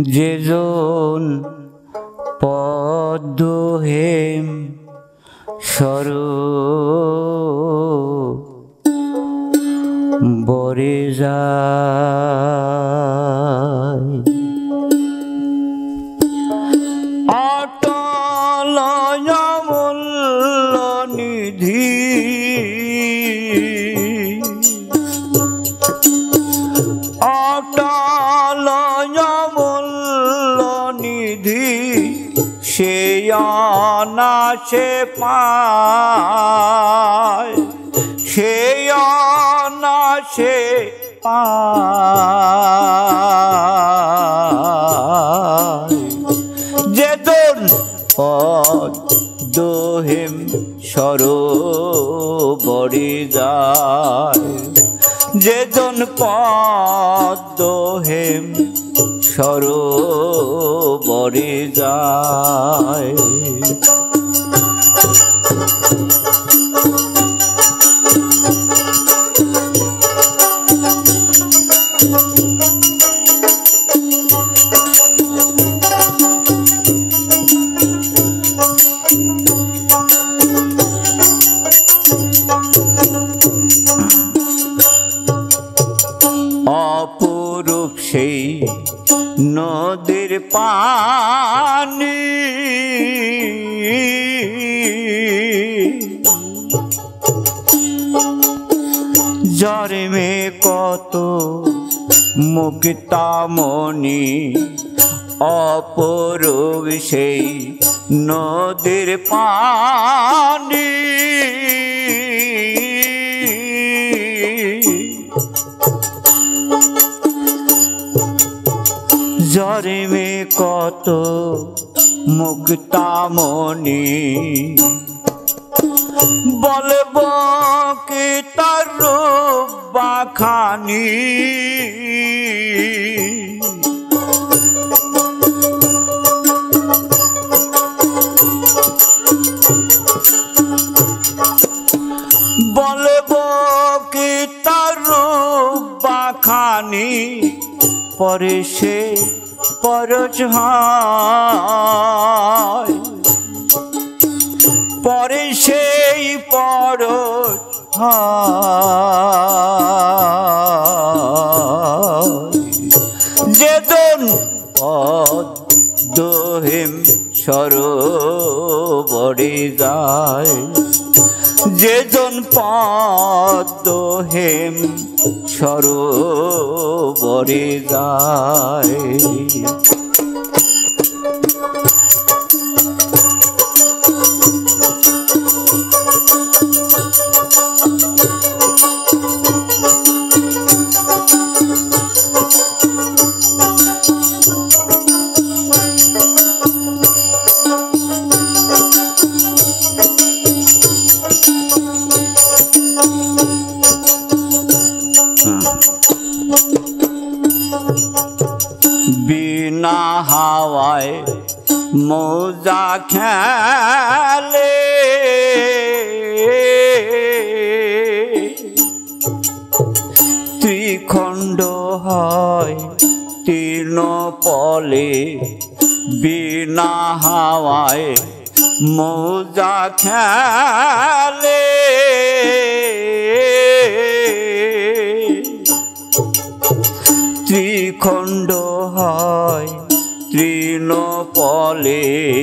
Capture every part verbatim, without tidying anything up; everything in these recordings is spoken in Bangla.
যেজন পদ্ম হেম সরোবরে যায় অটল অমূল্য নিধি অটল অমূল্য নিধি সে অনায়াসে পায় সে অনায়াসে পায় যেজন পদ্ম হেম সরোবরে যায় যেজন পদ্ম হেম সরোবরে যায় অপরূপ সেই নদীর পানি জন্মে কত মুক্তামণি অপরূপ সেই নদীর পানি জন্মে কত মুক্তামণি বলবো কি তার রূপ বাখানি বলবো কি তার রূপ বাখানি পরে সে পরশ হয় পরে সেই পরশ হয় যেজন পদ্ম হেম সরোবরে যায় যেজন পদ্ম হেম সরোবরে যায় বিনা হাওয়ায় মৌজা খেলে ত্রিখণ্ড হয় তৃণ পলে বিনা হাওয়ায় মৌজা খেলে ত্রিখণ্ড হয় তৃণ পলে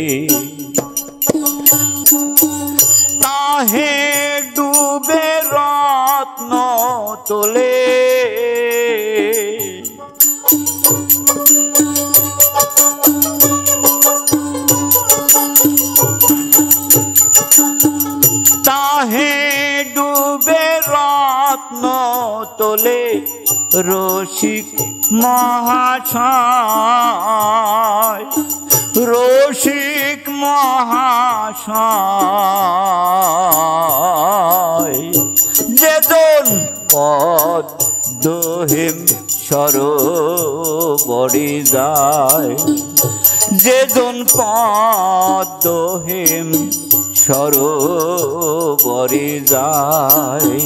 তাহে ডুবে রত্ন তোলে তাহে ডুবে রত্ন তোলে রসিক মহাশয় রসিক মহাশয় যেজন পদ্ম হেম সরোবরে যায় যেজন পদ্ম হেম সরোবরে যায়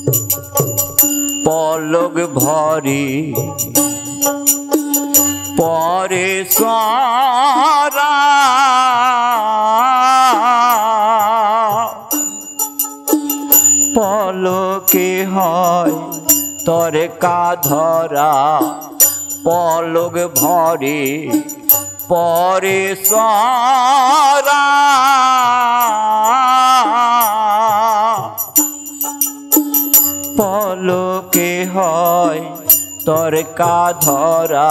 পলক ভরি পরে সারা পলকে হয় তরে কাধরা পলক ভরি পরে সারা পলকে হয় তর কাধরা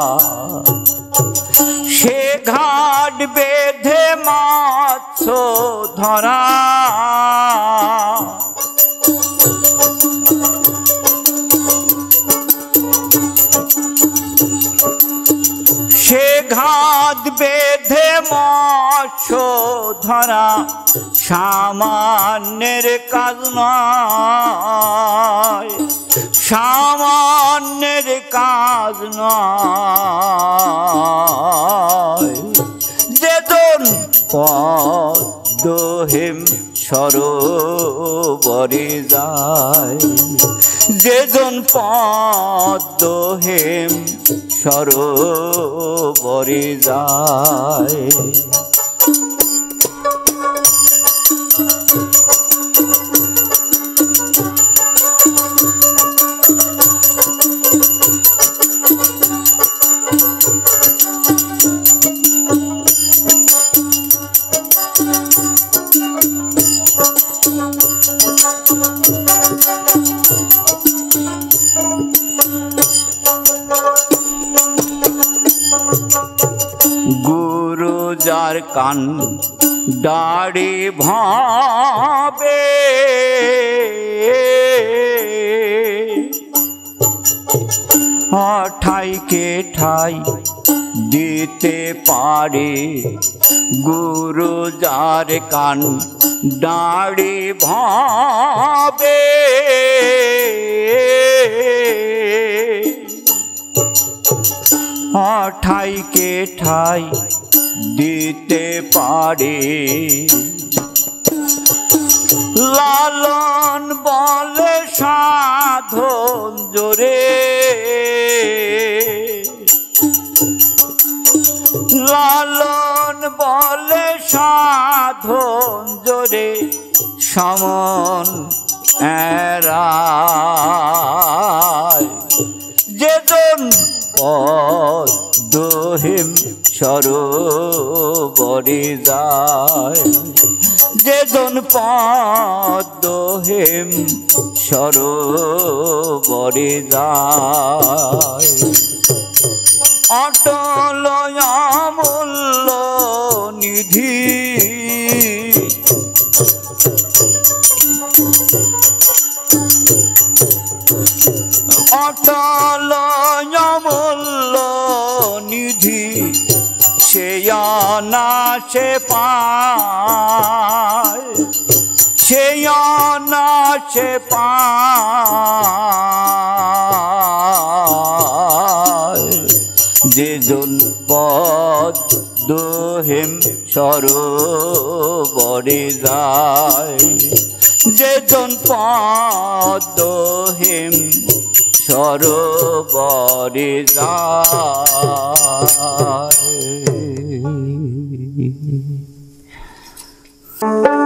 সে ঘাট বেঁধে মাছ ধরা সে ঘাট বেঁধে মাছ ধরা সামান্যের কাজ নয় সামান্যের কাজ নয় যেজন পদ্মহিম সরোবরে যায় যেজন পদ্মহিম সরোবরে যায় গুরু যার কান দাড়ি ভাবে ঠাইকে ঠাই দিতে পারে গুরু যার কান দাড়ি ভাবে ঠাইকে ঠাই দিতে পারে লালন বলে সাধন জোরে লালন বলে সাধন জোরে সমন এরায় যেজন পদ্মহিম সরোবরে যায় যেজন পদ্মহিম সরোবরে যায় অটল অমূল্য নিধি অটল অমূল্য নিধি সে অনাশে পায় সে অনাশে পায় যেজন পদ্মহিম সরোবরে যায় যেজন পদ্মহিম সরোবরে যায়।